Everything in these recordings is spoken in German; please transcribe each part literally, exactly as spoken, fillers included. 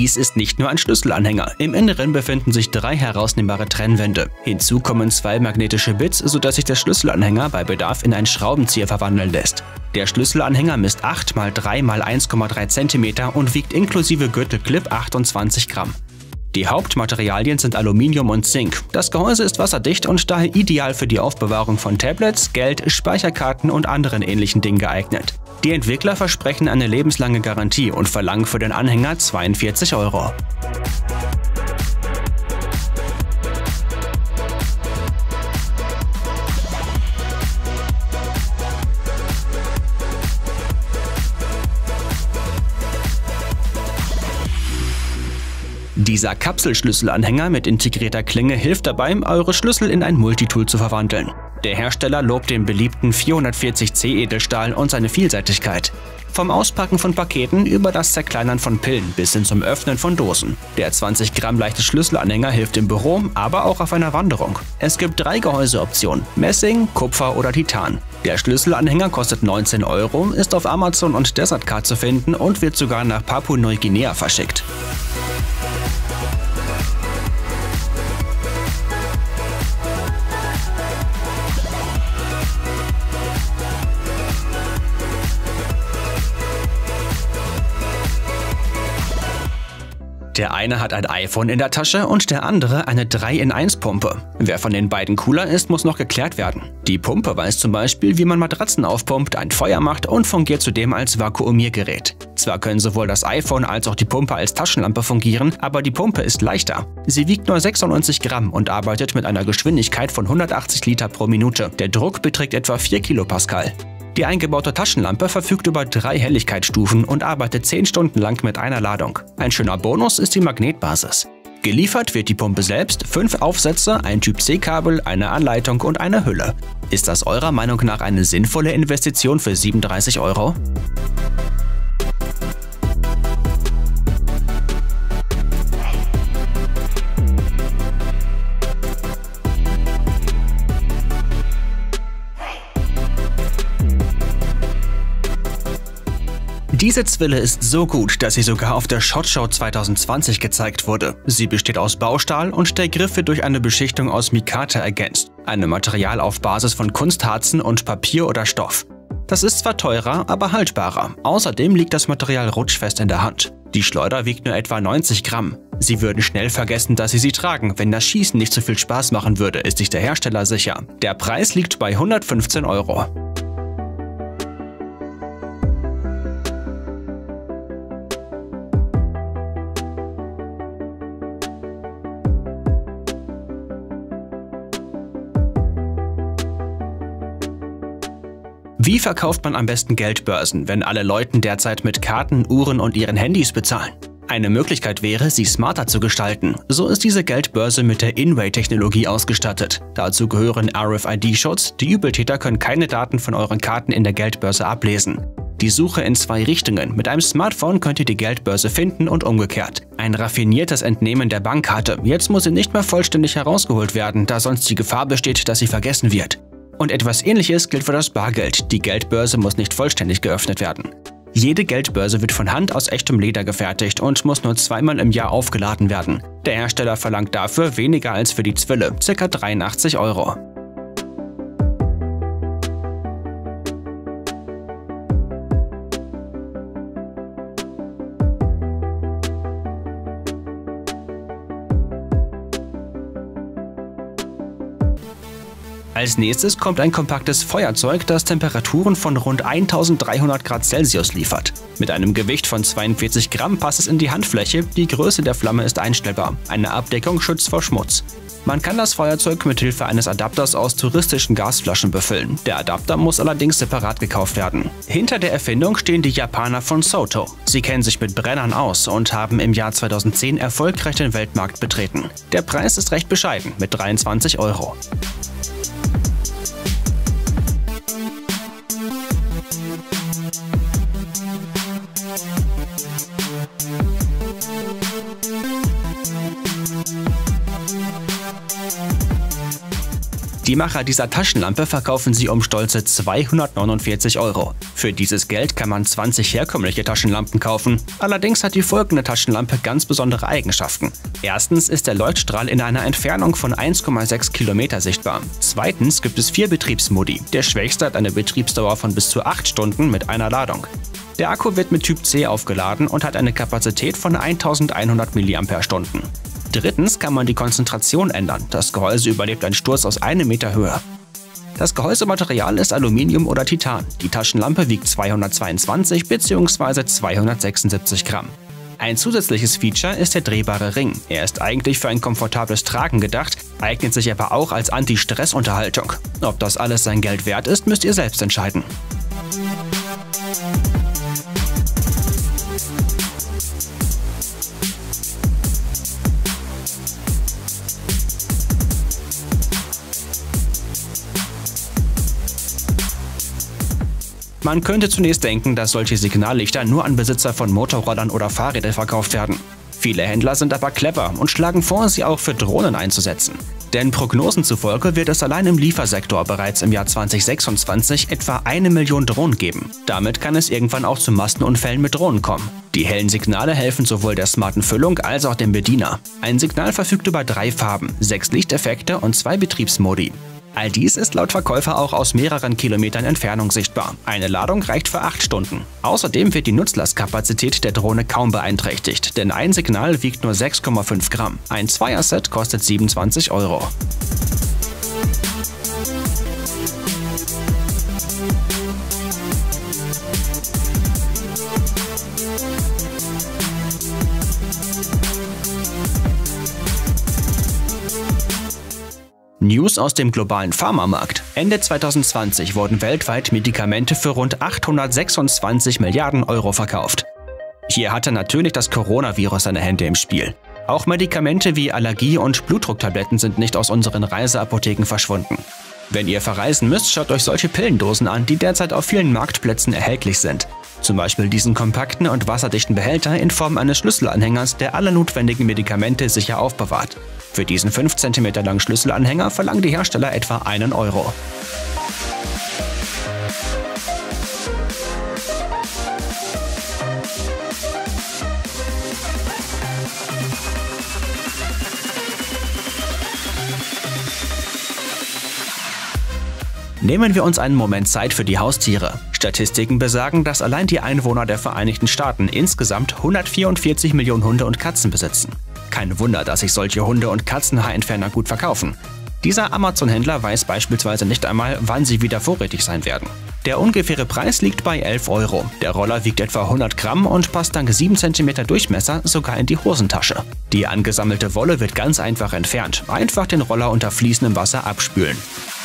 Dies ist nicht nur ein Schlüsselanhänger. Im Inneren befinden sich drei herausnehmbare Trennwände. Hinzu kommen zwei magnetische Bits, sodass sich der Schlüsselanhänger bei Bedarf in einen Schraubenzieher verwandeln lässt. Der Schlüsselanhänger misst acht mal drei mal eins Komma drei Zentimeter und wiegt inklusive Gürtelclip achtundzwanzig Gramm. Die Hauptmaterialien sind Aluminium und Zink. Das Gehäuse ist wasserdicht und daher ideal für die Aufbewahrung von Tablets, Geld, Speicherkarten und anderen ähnlichen Dingen geeignet. Die Entwickler versprechen eine lebenslange Garantie und verlangen für den Anhänger zweiundvierzig Euro. Dieser Kapselschlüsselanhänger mit integrierter Klinge hilft dabei, eure Schlüssel in ein Multitool zu verwandeln. Der Hersteller lobt den beliebten vierhundertvierzig C Edelstahl und seine Vielseitigkeit. Vom Auspacken von Paketen über das Zerkleinern von Pillen bis hin zum Öffnen von Dosen. Der zwanzig Gramm leichte Schlüsselanhänger hilft im Büro, aber auch auf einer Wanderung. Es gibt drei Gehäuseoptionen: Messing, Kupfer oder Titan. Der Schlüsselanhänger kostet neunzehn Euro, ist auf Amazon und Desertcard zu finden und wird sogar nach Papua-Neuguinea verschickt. Der eine hat ein iPhone in der Tasche und der andere eine drei in eins Pumpe. Wer von den beiden cooler ist, muss noch geklärt werden. Die Pumpe weiß zum Beispiel, wie man Matratzen aufpumpt, ein Feuer macht und fungiert zudem als Vakuumiergerät. Zwar können sowohl das iPhone als auch die Pumpe als Taschenlampe fungieren, aber die Pumpe ist leichter. Sie wiegt nur sechsundneunzig Gramm und arbeitet mit einer Geschwindigkeit von hundertachtzig Liter pro Minute. Der Druck beträgt etwa vier Kilopascal. Die eingebaute Taschenlampe verfügt über drei Helligkeitsstufen und arbeitet zehn Stunden lang mit einer Ladung. Ein schöner Bonus ist die Magnetbasis. Geliefert wird die Pumpe selbst, fünf Aufsätze, ein Typ-C-Kabel, eine Anleitung und eine Hülle. Ist das eurer Meinung nach eine sinnvolle Investition für siebenunddreißig Euro? Diese Zwille ist so gut, dass sie sogar auf der SHOT Show zwanzig zwanzig gezeigt wurde. Sie besteht aus Baustahl und der Griff wird durch eine Beschichtung aus Mikate ergänzt, einem Material auf Basis von Kunstharzen und Papier oder Stoff. Das ist zwar teurer, aber haltbarer. Außerdem liegt das Material rutschfest in der Hand. Die Schleuder wiegt nur etwa neunzig Gramm. Sie würden schnell vergessen, dass sie sie tragen, wenn das Schießen nicht so viel Spaß machen würde, ist sich der Hersteller sicher. Der Preis liegt bei hundertfünfzehn Euro. Wie verkauft man am besten Geldbörsen, wenn alle Leute derzeit mit Karten, Uhren und ihren Handys bezahlen? Eine Möglichkeit wäre, sie smarter zu gestalten. So ist diese Geldbörse mit der In-Ray-Technologie ausgestattet. Dazu gehören R F I D-Schutz, die Übeltäter können keine Daten von euren Karten in der Geldbörse ablesen. Die Suche in zwei Richtungen. Mit einem Smartphone könnt ihr die Geldbörse finden und umgekehrt. Ein raffiniertes Entnehmen der Bankkarte. Jetzt muss sie nicht mehr vollständig herausgeholt werden, da sonst die Gefahr besteht, dass sie vergessen wird. Und etwas Ähnliches gilt für das Bargeld. Die Geldbörse muss nicht vollständig geöffnet werden. Jede Geldbörse wird von Hand aus echtem Leder gefertigt und muss nur zweimal im Jahr aufgeladen werden. Der Hersteller verlangt dafür weniger als für die Zwille, ca. dreiundachtzig Euro. Als nächstes kommt ein kompaktes Feuerzeug, das Temperaturen von rund eintausenddreihundert Grad Celsius liefert. Mit einem Gewicht von zweiundvierzig Gramm passt es in die Handfläche, die Größe der Flamme ist einstellbar. Eine Abdeckung schützt vor Schmutz. Man kann das Feuerzeug mit Hilfe eines Adapters aus touristischen Gasflaschen befüllen. Der Adapter muss allerdings separat gekauft werden. Hinter der Erfindung stehen die Japaner von Soto. Sie kennen sich mit Brennern aus und haben im Jahr zweitausendzehn erfolgreich den Weltmarkt betreten. Der Preis ist recht bescheiden mit dreiundzwanzig Euro. Die Macher dieser Taschenlampe verkaufen sie um stolze zweihundertneunundvierzig Euro. Für dieses Geld kann man zwanzig herkömmliche Taschenlampen kaufen. Allerdings hat die folgende Taschenlampe ganz besondere Eigenschaften. Erstens ist der Leuchtstrahl in einer Entfernung von eins Komma sechs Kilometer sichtbar. Zweitens gibt es vier Betriebsmodi. Der schwächste hat eine Betriebsdauer von bis zu acht Stunden mit einer Ladung. Der Akku wird mit Typ C aufgeladen und hat eine Kapazität von eintausendeinhundert Milliampere-Stunden. Drittens kann man die Konzentration ändern. Das Gehäuse überlebt einen Sturz aus einem Meter Höhe. Das Gehäusematerial ist Aluminium oder Titan. Die Taschenlampe wiegt zweihundertzweiundzwanzig bzw. zweihundertsechsundsiebzig Gramm. Ein zusätzliches Feature ist der drehbare Ring. Er ist eigentlich für ein komfortables Tragen gedacht, eignet sich aber auch als Anti-Stress-Unterhaltung. Ob das alles sein Geld wert ist, müsst ihr selbst entscheiden. Man könnte zunächst denken, dass solche Signallichter nur an Besitzer von Motorrollern oder Fahrrädern verkauft werden. Viele Händler sind aber clever und schlagen vor, sie auch für Drohnen einzusetzen. Denn Prognosen zufolge wird es allein im Liefersektor bereits im Jahr zweitausendsechsundzwanzig etwa eine Million Drohnen geben. Damit kann es irgendwann auch zu Massenunfällen mit Drohnen kommen. Die hellen Signale helfen sowohl der smarten Füllung als auch dem Bediener. Ein Signal verfügt über drei Farben, sechs Lichteffekte und zwei Betriebsmodi. All dies ist laut Verkäufer auch aus mehreren Kilometern Entfernung sichtbar. Eine Ladung reicht für acht Stunden. Außerdem wird die Nutzlastkapazität der Drohne kaum beeinträchtigt, denn ein Signal wiegt nur sechs Komma fünf Gramm. Ein Zweierset kostet siebenundzwanzig Euro. News aus dem globalen Pharmamarkt. Ende zweitausendzwanzig wurden weltweit Medikamente für rund achthundertsechsundzwanzig Milliarden Euro verkauft. Hier hatte natürlich das Coronavirus seine Hände im Spiel. Auch Medikamente wie Allergie- und Blutdrucktabletten sind nicht aus unseren Reiseapotheken verschwunden. Wenn ihr verreisen müsst, schaut euch solche Pillendosen an, die derzeit auf vielen Marktplätzen erhältlich sind. Zum Beispiel diesen kompakten und wasserdichten Behälter in Form eines Schlüsselanhängers, der alle notwendigen Medikamente sicher aufbewahrt. Für diesen fünf Zentimeter langen Schlüsselanhänger verlangen die Hersteller etwa einen Euro. Nehmen wir uns einen Moment Zeit für die Haustiere. Statistiken besagen, dass allein die Einwohner der Vereinigten Staaten insgesamt hundertvierundvierzig Millionen Hunde und Katzen besitzen. Kein Wunder, dass sich solche Hunde- und Katzenhaarentferner gut verkaufen. Dieser Amazon-Händler weiß beispielsweise nicht einmal, wann sie wieder vorrätig sein werden. Der ungefähre Preis liegt bei elf Euro. Der Roller wiegt etwa hundert Gramm und passt dank sieben Zentimeter Durchmesser sogar in die Hosentasche. Die angesammelte Wolle wird ganz einfach entfernt. Einfach den Roller unter fließendem Wasser abspülen.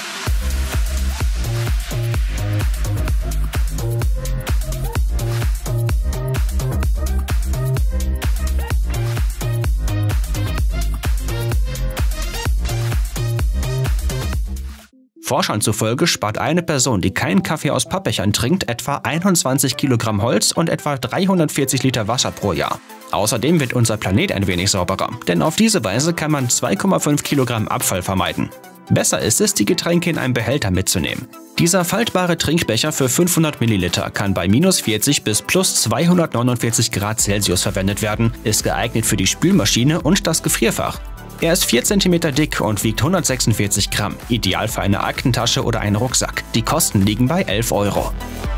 Forschern zufolge spart eine Person, die keinen Kaffee aus Pappbechern trinkt, etwa einundzwanzig Kilogramm Holz und etwa dreihundertvierzig Liter Wasser pro Jahr. Außerdem wird unser Planet ein wenig sauberer, denn auf diese Weise kann man zwei Komma fünf Kilogramm Abfall vermeiden. Besser ist es, die Getränke in einem Behälter mitzunehmen. Dieser faltbare Trinkbecher für fünfhundert Milliliter kann bei minus vierzig bis plus zweihundertneunundvierzig Grad Celsius verwendet werden, ist geeignet für die Spülmaschine und das Gefrierfach. Er ist vier Zentimeter dick und wiegt hundertsechsundvierzig Gramm, ideal für eine Aktentasche oder einen Rucksack. Die Kosten liegen bei elf Euro.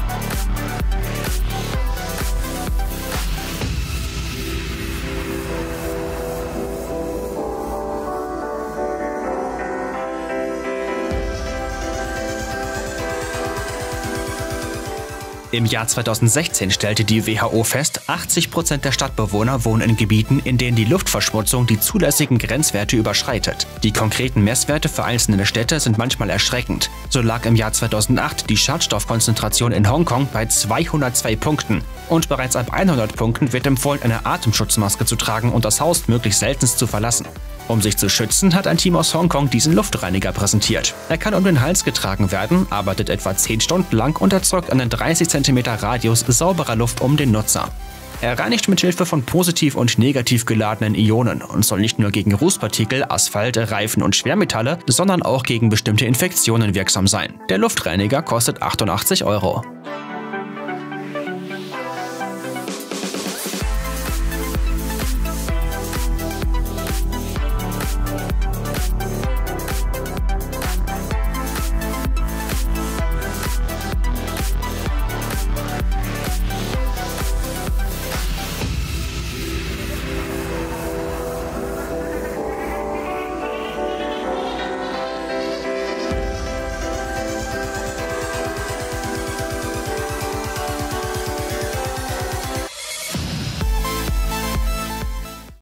Im Jahr zweitausendsechzehn stellte die W H O fest, achtzig Prozent der Stadtbewohner wohnen in Gebieten, in denen die Luftverschmutzung die zulässigen Grenzwerte überschreitet. Die konkreten Messwerte für einzelne Städte sind manchmal erschreckend. So lag im Jahr zweitausendacht die Schadstoffkonzentration in Hongkong bei zweihundertzwei Punkten. Und bereits ab hundert Punkten wird empfohlen, eine Atemschutzmaske zu tragen und das Haus möglichst seltenst zu verlassen. Um sich zu schützen, hat ein Team aus Hongkong diesen Luftreiniger präsentiert. Er kann um den Hals getragen werden, arbeitet etwa zehn Stunden lang und erzeugt einen dreißig Zentimeter Radius sauberer Luft um den Nutzer. Er reinigt mit Hilfe von positiv und negativ geladenen Ionen und soll nicht nur gegen Rußpartikel, Asphalt, Reifen und Schwermetalle, sondern auch gegen bestimmte Infektionen wirksam sein. Der Luftreiniger kostet achtundachtzig Euro.